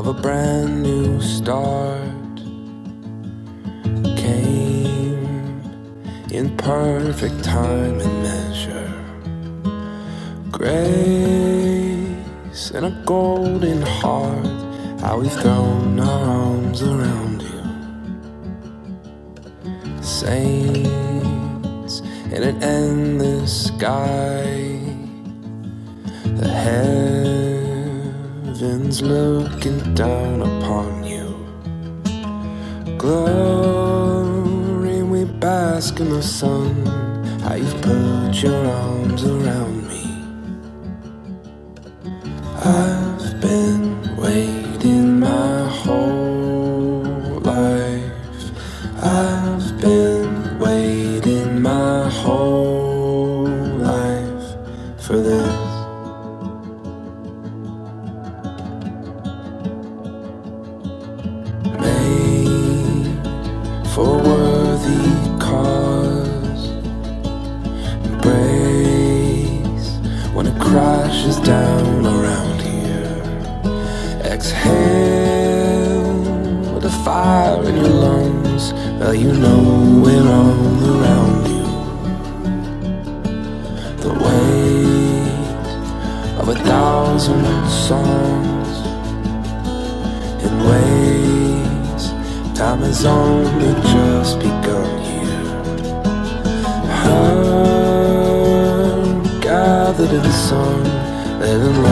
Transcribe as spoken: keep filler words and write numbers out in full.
of a brand new start came in perfect time and measure. Grace and a golden heart, how we've thrown our arms around you. Saints in an endless sky, the heavens looking down upon you. Glory, we bask in the sun, how you've put your arms around me. I've been waiting my whole life. I've been waiting my whole life for this. Made for a worthy cause, embrace when it crashes down around here. Exhale with a fire in your lungs, well you know we're all around you. The weight of a thousand songs in ways time has only just begun here. Her gathered in the sun, letting